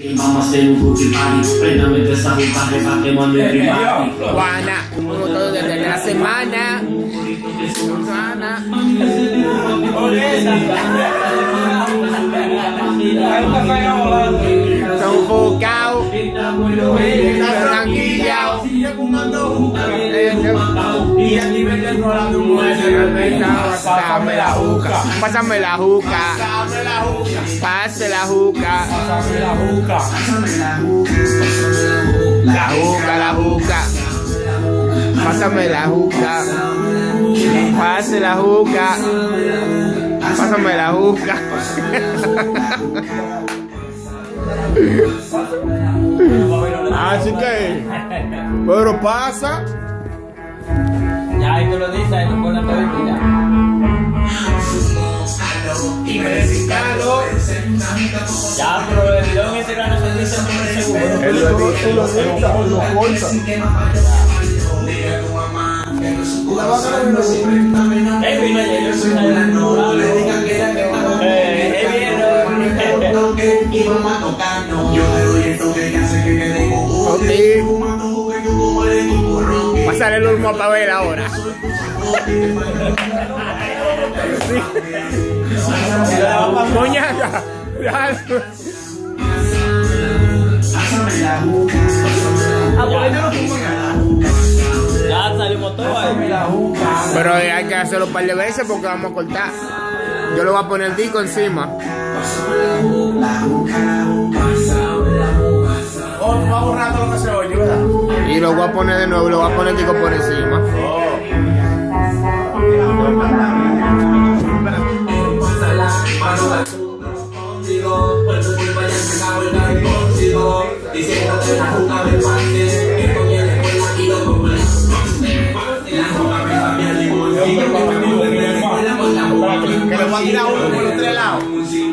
Vamos a hacer un cookie party, préndame de esa juca, pa' que mande privati. Juana, como todo desde la semana. Susana. Son focados, tranquillados. Y aquí vendiendo la Pásame la juca, pásame la juca, pase la juca, la juca, la juca, pásame la juca, pase la juca, pásame la juca. Así que, pero pasa. Ya, ahí tú lo dices, ahí tú pones todo y mira. y me desinstalo. Ya, pero el video en ese grano se dice muy seguro. Él lo corta. Vino ayer, yo soy una le digan que era que y vamos a tocarnos. Yo le doy el toque que hace que quede como Pasar el humo para ver ahora. Moñaca. ya salimos todos ahí. Pero hay que hacerlo un par de veces porque vamos a cortar. Yo le voy a poner el disco encima. Va borrando lo que se oye, ¿verdad? Y lo voy a poner de nuevo y lo voy a poner el disco por encima. Que le voy a tirar uno por los tres lados.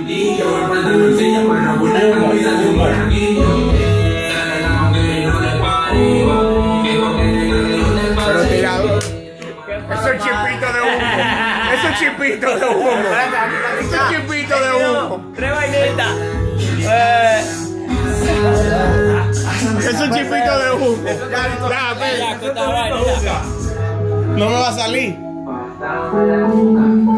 Pero tirado. Eso es chipito de humo. Eso es chipito de humo. Eso es chipito de humo. Tres vainitas. Eso es chipito de humo. Ya, ve. Ya, que esta vaina. No me va a salir.